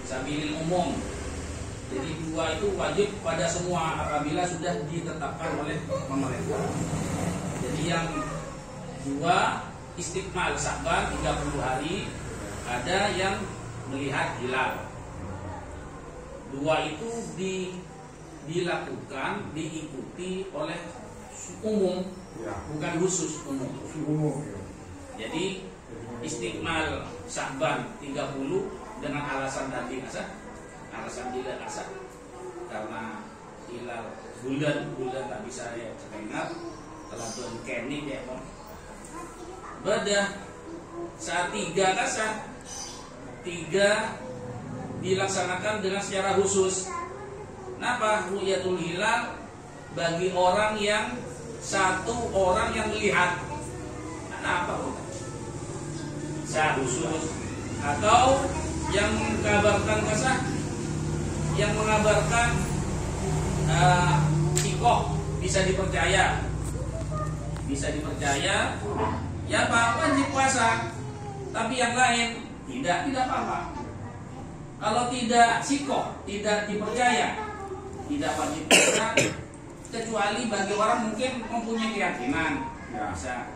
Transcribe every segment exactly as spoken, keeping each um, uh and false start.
sabilil umum. Jadi dua itu wajib pada semua apabila sudah ditetapkan oleh pemerintah. Jadi yang dua istikmal Sya'ban tiga puluh hari, ada yang melihat hilal. Dua itu di, dilakukan, diikuti oleh umum, ya, bukan khusus, umum. umum ya. Jadi istikmal Sya'ban tiga puluh dengan alasan tadi asal, alasan hilal asal, karena hilal bulan-bulan tak bisa ya ingat telah tuan kening ya Pak. Bedah saat tiga kasar tiga dilaksanakan dengan secara khusus. Kenapa? Ru'yatul hilal bagi orang yang satu orang yang melihat. Kenapa? Secara khusus atau yang mengabarkan kasar, yang mengabarkan uh, sikoh bisa dipercaya, bisa dipercaya. Ya Pak, wajib puasa. Tapi yang lain tidak, tidak apa-apa. Kalau tidak sikoh, tidak dipercaya, tidak wajib puasa, kecuali bagi orang mungkin mempunyai keyakinan, ya, bisa.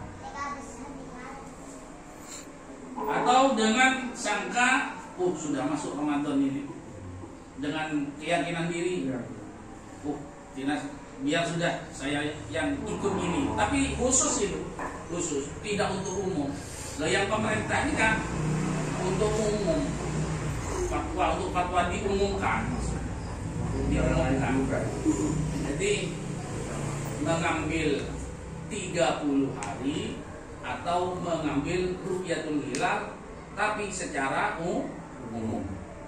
Atau dengan sangka, oh sudah masuk Ramadan ini, dengan keyakinan diri, oh dinas biar sudah saya yang ikut ini, tapi khusus itu, khusus, tidak untuk umum. Lah yang pemerintah ini kan untuk umum, fatwa untuk fatwa diumumkan, diumumkan. Jadi mengambil tiga puluh hari atau mengambil ru'yatul hilal tapi secara umum.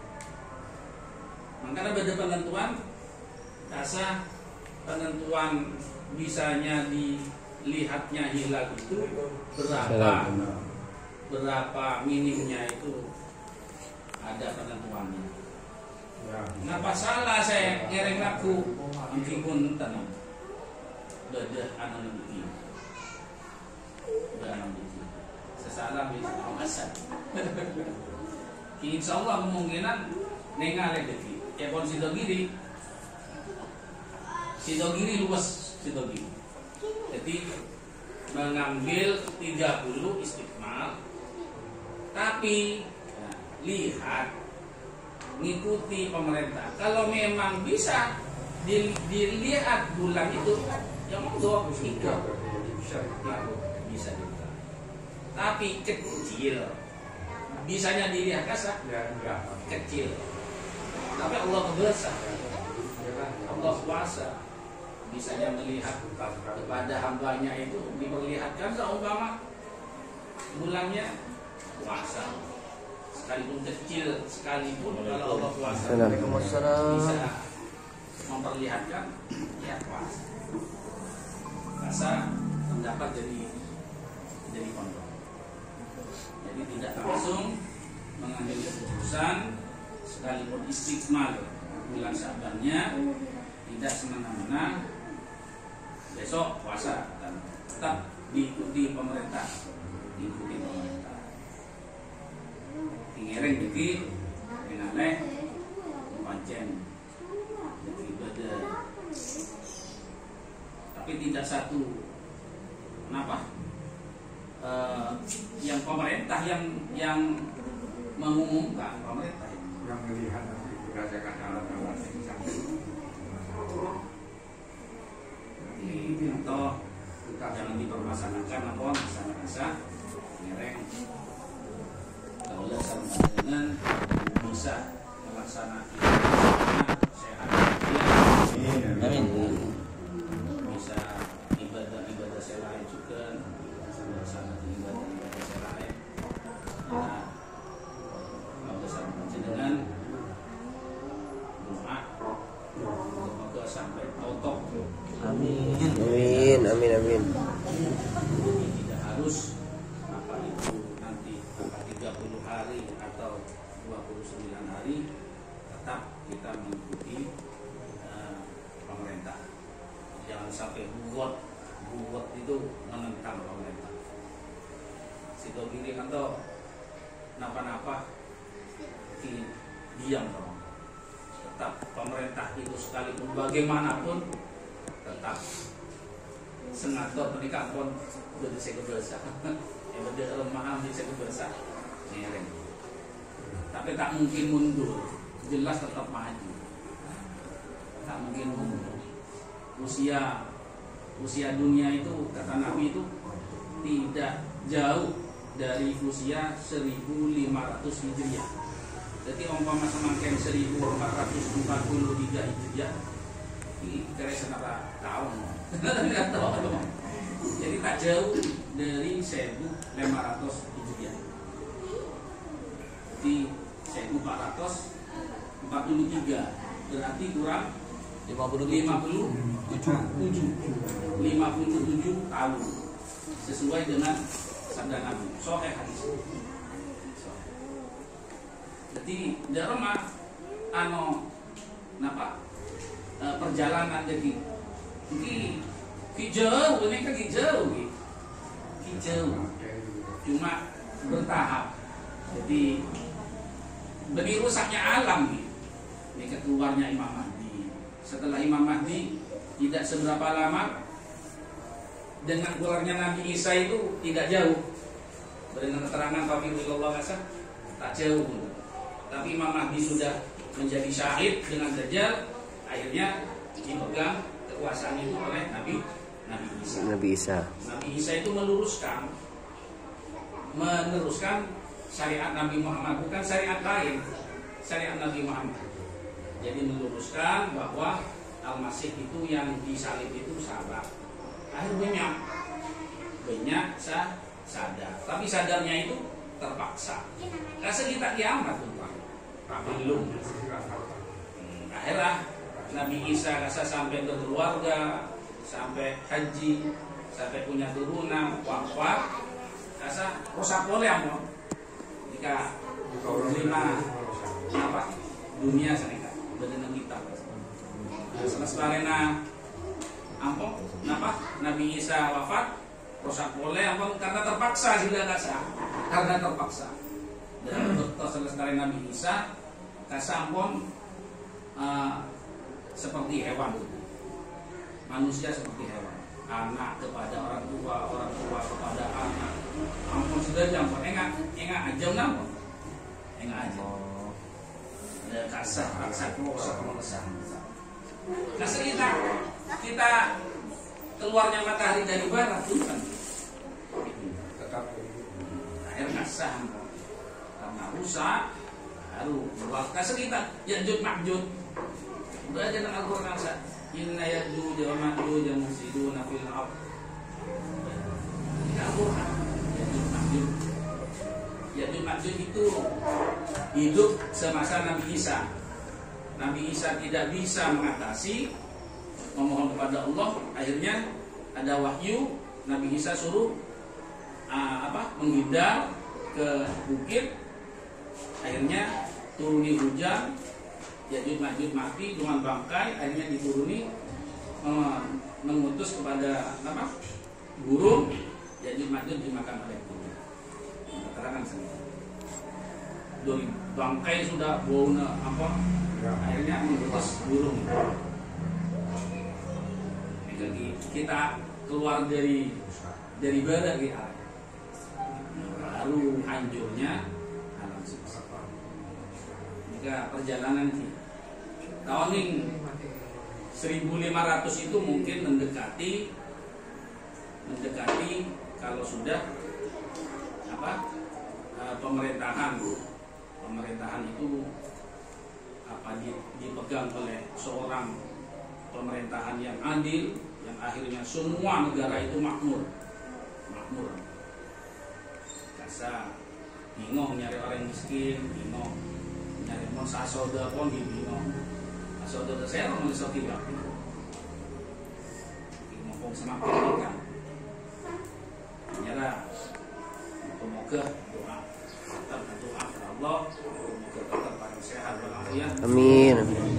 Makanya beda penentuan rasa penentuan bisanya dilihatnya hilal itu berapa, berapa minimnya itu ada penentuannya. Kenapa salah saya ngereng laku meskipun tenang beda anonimiti, beda anonimiti. Sesalah bisa mengasah. Insya Allah kemungkinan nengaleh deki. Ya kon sidogiri, sidogiri luas sidogiri. Jadi mengambil tiga puluh istiqmal, tapi ya, lihat ngikuti pemerintah. Kalau memang bisa dilihat bulan itu, ya monggo ikut, bisa juga. Tapi kecil, bisanya dilihat kasar, kecil. Tapi Allah besar, Allah kuasa, bisanya melihat kepada hambanya itu diperlihatkan seumpama bulannya puasa. Sekalipun kecil, sekalipun kalau Allah kuasa bisa memperlihatkan, ya puasa. Rasa mendapat jadi jadi pondok. Jadi tidak langsung mengambil keputusan, sekalipun istiqmal bulan Sya'bannya tidak semena-mena besok puasa, dan tetap diikuti pemerintah, diikuti pemerintah. Tingereng jadi mengaleh pancen jadi beda, tapi tidak satu. Kenapa? E, yang pemerintah yang yang mengumumkan, pemerintah yang melihat dirasakan alat-alat yang canggih. Jadi atau jangan dipermasalahkan apa rasa-rasa ngereng. Kalau sama dengan bisa melaksanakan sehat, amin. Bisa ibadah-ibadah selain juga, melaksanakan ibadah-ibadah selain. Nah, kalau sama dengan doa, semoga sampai totok. Amin. Amin. Amin. Amin. Jadi tidak harus apa itu nanti apa tiga puluh hari atau dua puluh sembilan hari, tetap kita mengikuti uh, pemerintah. Jangan sampai buat buat itu menentang pemerintah. Situ kiri atau napa-napa di, diam dong. Tetap pemerintah itu sekalipun bagaimanapun tetap senator menikah pun udah saya kebersa. Yang udah lemah di saya kebersa. Ngereng. Tapi tak mungkin mundur. Jelas tetap maju. Tak mungkin mundur. Usia usia dunia itu kata Nabi itu tidak jauh dari usia seribu lima ratus Hijriah. Jadi umpama semakin seribu empat ratus empat puluh tiga Hijriah, ini kira senara tahun. Jadi tak jauh dari seribu lima ratus Hijriah. Jadi seribu empat ratus empat puluh tiga berarti kurang lima puluh tujuh lima puluh tujuh tahun sesuai dengan sabda Nabi. Sahih hadis. Jadi darma ano napa e, perjalanan jadi iki ki jauh ini kan ki jauh ki jauh cuma bertahap. Jadi demi rusaknya alam nih. Ini keluarnya Imam Mahdi. Setelah Imam Mahdi tidak seberapa lama dengan keluarnya Nabi Isa itu tidak jauh. Dengan keterangan Fafirullah Kasah tak jauh. Tapi Imam Mahdi sudah menjadi syahid dengan Dajjal, akhirnya dipegang kekuasaan itu oleh Nabi Nabi Isa. Nabi Isa. Nabi Isa itu meluruskan meneruskan syariat Nabi Muhammad, bukan syariat lain, syariat Nabi Muhammad. Jadi meluruskan bahwa Al-Masih itu yang disalib itu sabar. Akhirnya banyak sah sadar, tapi sadarnya itu terpaksa. Rasa kita kiamat tuh Pak, belum. Hmm, akhirnya Nabi Isa rasa sampai berkeluarga, sampai haji, sampai punya turunan, wafat, rasa rusak boleh apa? Jika lima apa dunia senika dengan kita. Setelah ampun, kenapa Nabi Isa wafat, rusak boleh ampun karena terpaksa sudah kasar, karena terpaksa. Dan dokter selesai Nabi Isa kasar ampun uh, seperti hewan, manusia seperti hewan, anak kepada orang tua, orang tua kepada anak. Ampun sudah jam, enggak enggak aja nampun, enggak aja. Ada kasar, kasar, rusak, rusak. Kasar kita kita keluarnya matahari dari barat bukan tetap air kasah karena rusak baru buat kasar kita Ya'juj Ma'juj udah aja dengan Al-Quran sa inna Ya'juj wa Ma'juj mufsiduna fil ardh ini Al-Quran Ya'juj Ma'juj Ya'juj Ma'juj itu hidup semasa Nabi Isa. Nabi Isa tidak bisa mengatasi, memohon kepada Allah, akhirnya ada wahyu, Nabi Isa suruh uh, apa menghindar ke bukit, akhirnya turuni hujan, Ya'juj Ma'juj mati dengan bangkai, akhirnya dituruni uh, mengutus kepada apa burung, Ya'juj Ma'juj dimakan oleh burung. Keterangan sendiri. Dari bangkai sudah baunya apa? Akhirnya mengutus burung. Jadi kita keluar dari dari barat kita, baru hancurnya alam semesta. Jika perjalanan kita tahun seribu lima ratus itu mungkin mendekati mendekati kalau sudah apa pemerintahan pemerintahan itu apa dipegang oleh seorang pemerintahan yang adil, yang akhirnya semua negara itu makmur, makmur. Kasa bingung nyari orang miskin, bingung nyari mau sasoda pun bingung. Sasoda saya orang mau tidak, ngomong semakin dekat. Nyara, semoga doa, tetap doa Allah. Amin.